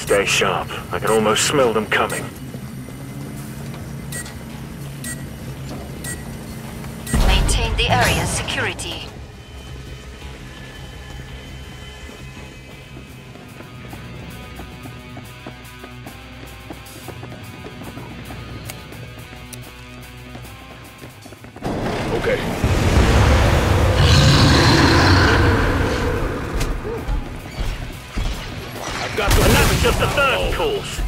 Stay sharp. I can almost smell them coming. Maintain the area's security. Okay. I've got to. And that's just the third course.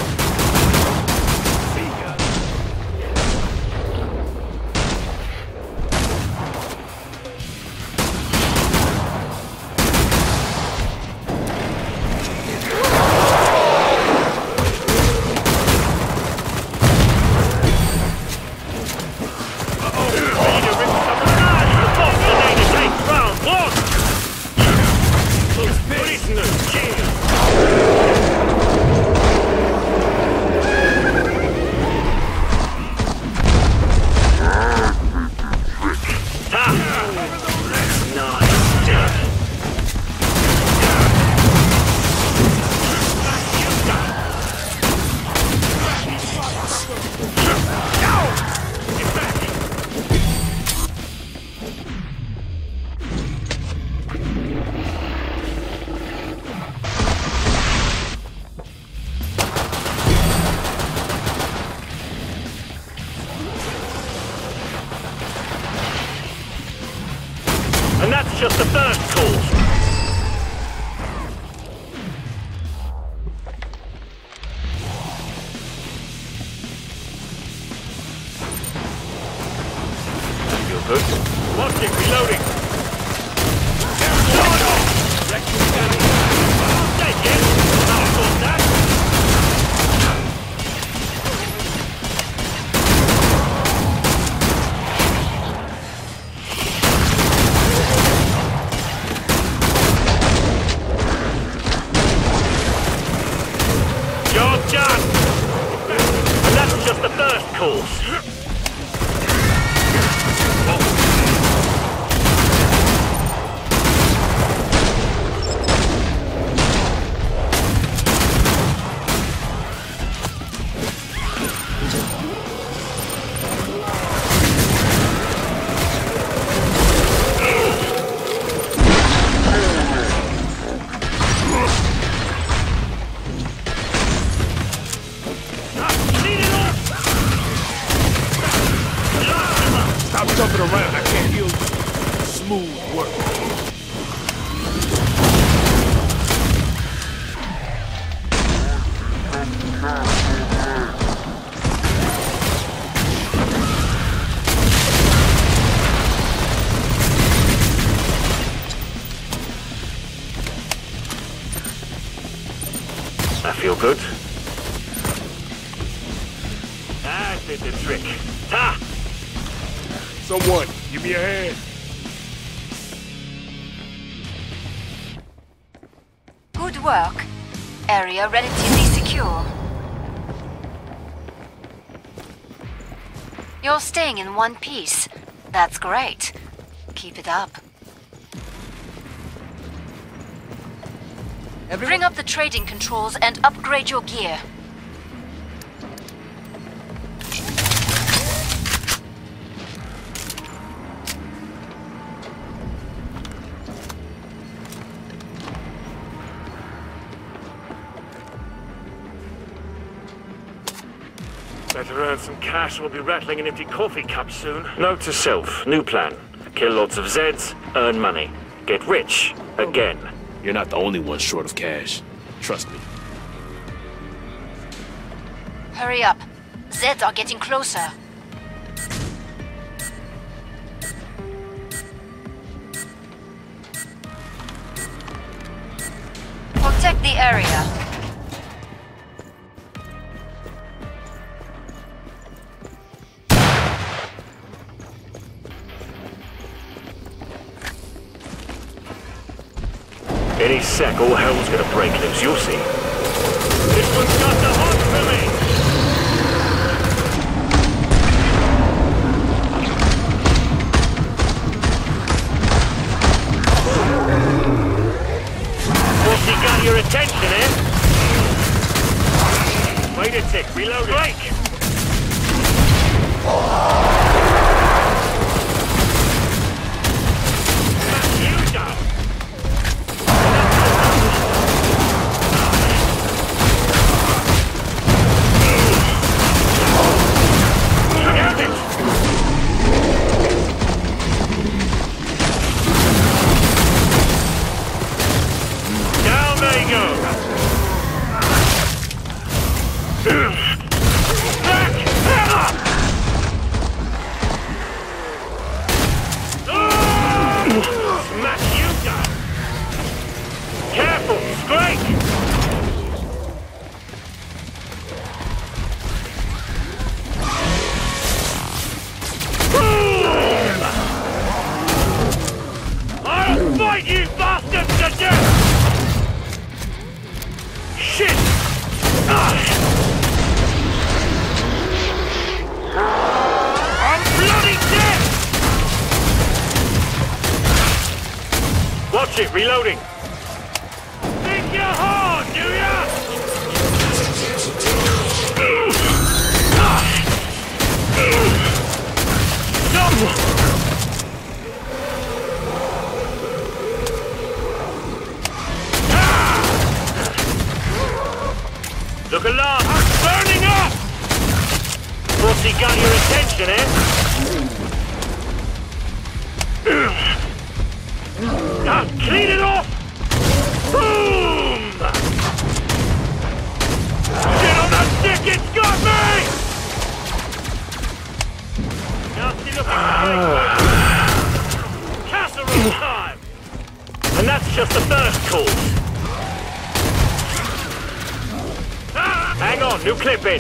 And that's just the first course. Feel good. Watch it, reloading. Take it. I'll sort that. And that's just the first course. Stop jumping around. I can't heal you. Smooth work. I feel good. That did the trick. Ha! Someone, give me a hand. Good work. Area relatively secure. You're staying in one piece. That's great. Keep it up. Bring up the trading controls and upgrade your gear. Better earn some cash. We'll be rattling an empty coffee cup soon. Note to self. New plan. Kill lots of Zeds, earn money. Get rich. Again. You're not the only one short of cash. Trust me. Hurry up. Zeds are getting closer. Protect the area. Any sec, all hell's gonna break loose, you'll see. This one's got the hot for me! What's he got your attention, eh? Lunatic, reload. Break! You down! Got it! Down they go! Smash you down! Careful, strike! Boom! I'll fight you bastards to death! Shit! I'm bloody dead! Watch it, reloading. Think you're hard, do ya? Look alive! I'm burning up! What's he got your attention, eh? Now clean it off! Boom! Shit on the stick, it's got me! Nasty looking casserole time! And that's just the first course. Hang on, new clip in.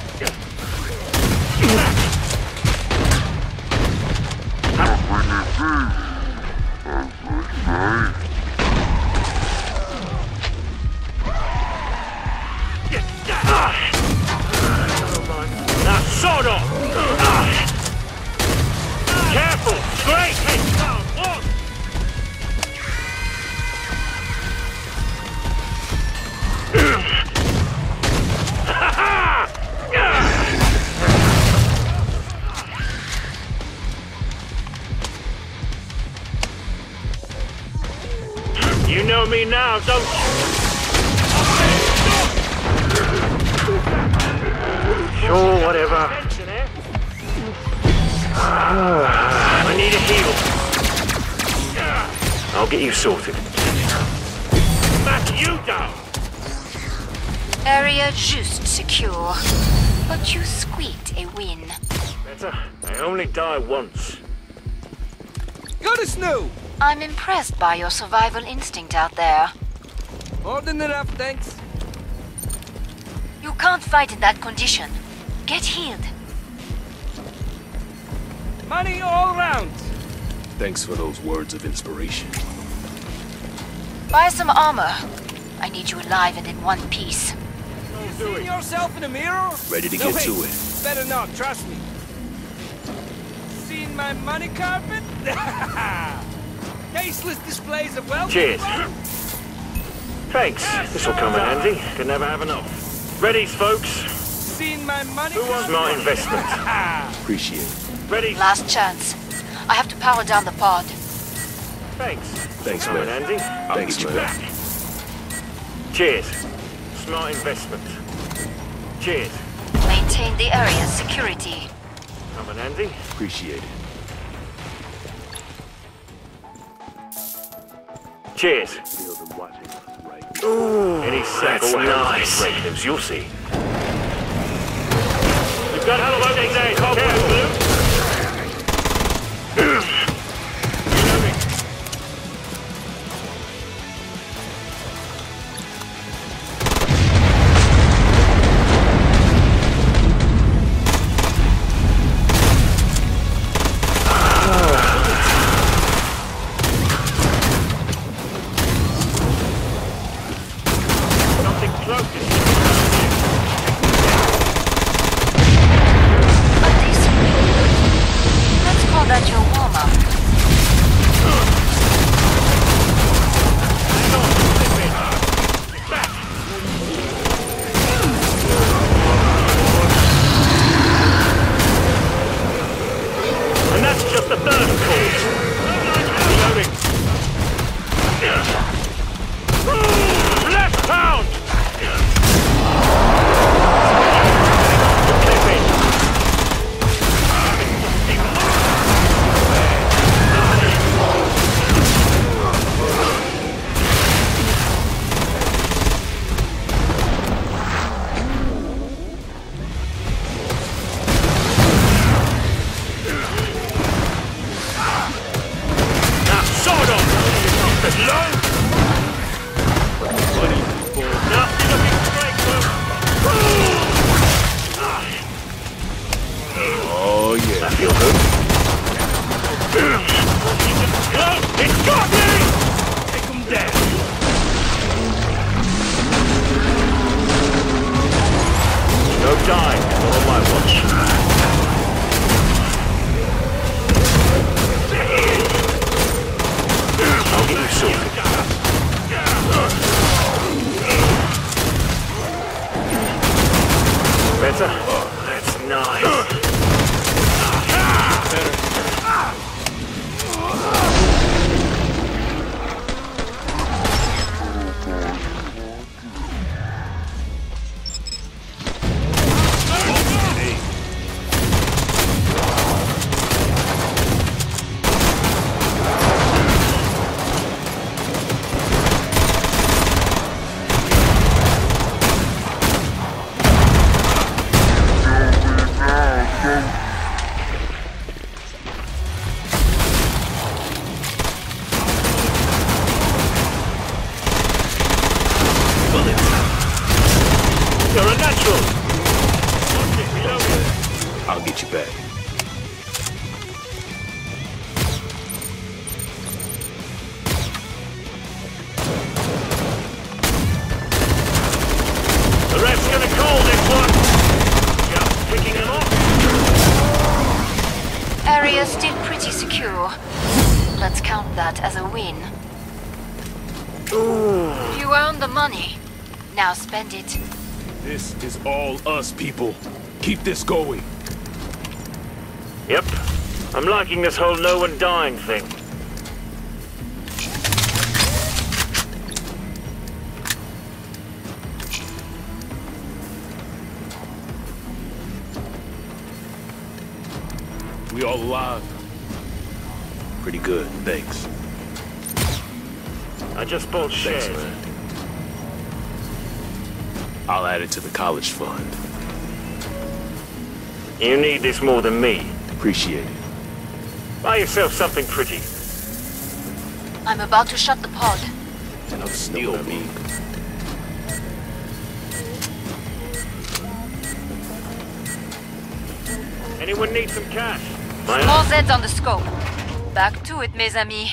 Now sod off! Careful! Straight! Hey, down! Walk! You know me now, don't you? Sure, whatever. I need a heal. I'll get you sorted. Smack you down! Area just secure. But you squeaked a win. Better. I only die once. Got us new! I'm impressed by your survival instinct out there. More than enough, thanks. You can't fight in that condition. Get healed. Money all round. Thanks for those words of inspiration. Buy some armor. I need you alive and in one piece. Seen yourself in the mirror? Ready to No, get to wait. it. Better not, trust me. Seen my money carpet? Tasteless displays of wealth. Cheers. Thanks. This'll come in handy. Can never have enough. Ready, folks? Seen my money Who wants my investment? Appreciate it. Ready? Last chance. I have to power down the pod. Thanks. Thanks, Come in man. handy. I'll Thanks, get you man. back. Cheers. Smart investment. Cheers. Maintain the area's security. Come in handy. Appreciate it. Cheers. Feel them watching us right. Ooh, any that's nice. Break loose, you'll see. You've got loading days. Careful, Blue. Money, people. Nasty looking breakthrough. Oh, yeah. That feel good. It's got me! Take him down. No dying, not on my watch. I'll get you sorted. Better? That's nice. You're a natural. I'll get you back. The ref's gonna call this one. Just picking him off. Area's still pretty secure. Let's count that as a win. Ooh. You earned the money. Now spend it. This is all us, people. Keep this going. Yep. I'm liking this whole no one dying thing. We all alive. Pretty good, thanks. I just bought shares. Thanks, man. I'll add it to the college fund. You need this more than me. Appreciate it. Buy yourself something pretty. I'm about to shut the pod. Of steel me. Anyone need some cash? More Zeds on the scope. Back to it, mes amis.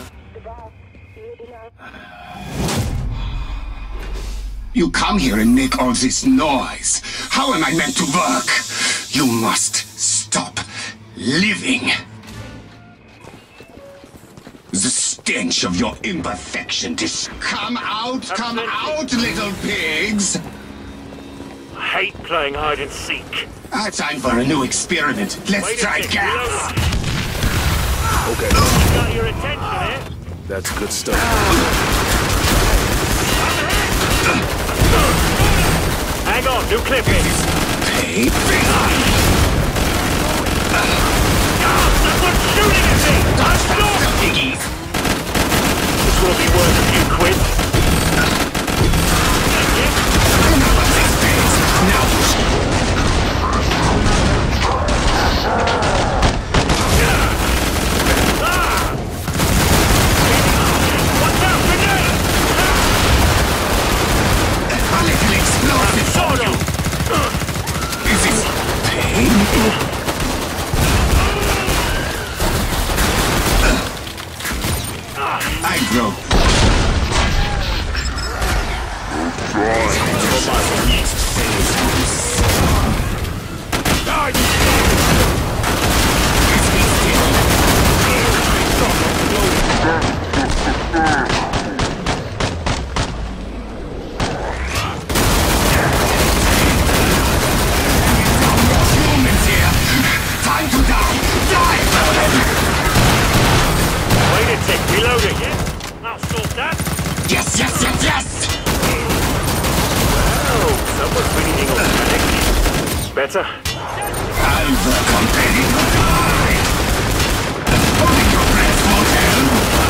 You come here and make all this noise. How am I meant to work? You must stop living. The stench of your imperfection come out, little pigs! I hate playing hide and seek. Time for a new experiment. Let's Wait a try sec, gas. Okay, You got your attention here. that's good stuff. Hang on, new clip in. Someone's shooting at me! Piggies. This will be worth a few quid. Watch out, grenade! A little explosive for you. Is this pain? I grow. Humans here. Time to die. Die, Merlin. Wait a sec, reloading, yeah? I'll sort that. Yes. Oh, someone's bleeding organic. Better? I'll work on ready to die. Holding your breath won't help.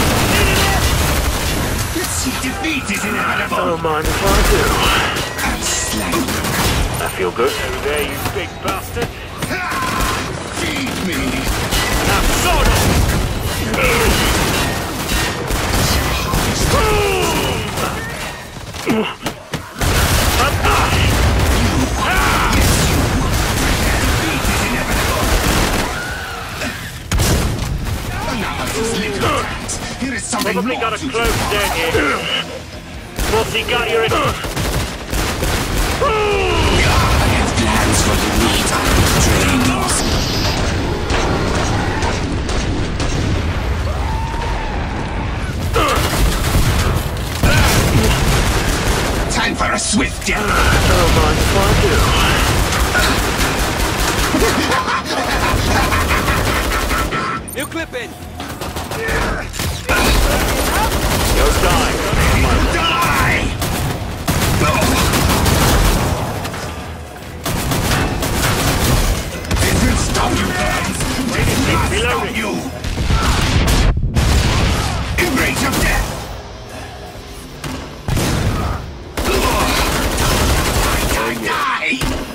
Defeat is inevitable. Don't mind if I do. And slay. I feel good. There, you big bastard. Feed me. Now, sword off! got a close dead here. What's he got you in? I have plans for the meat on the dreams. Time for a swift death. Don't mind if I do. New clip in. Go die. Die! It will stop you guys! It will stop you! Embrace of death! Die!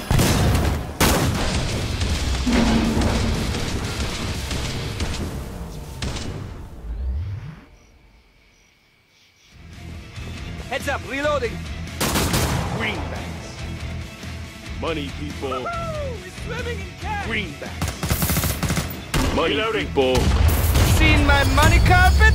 Heads up, reloading. Greenbacks. Money, people. We're swimming in cash. Greenbacks. Money, Reloading. people. Seen my money carpet?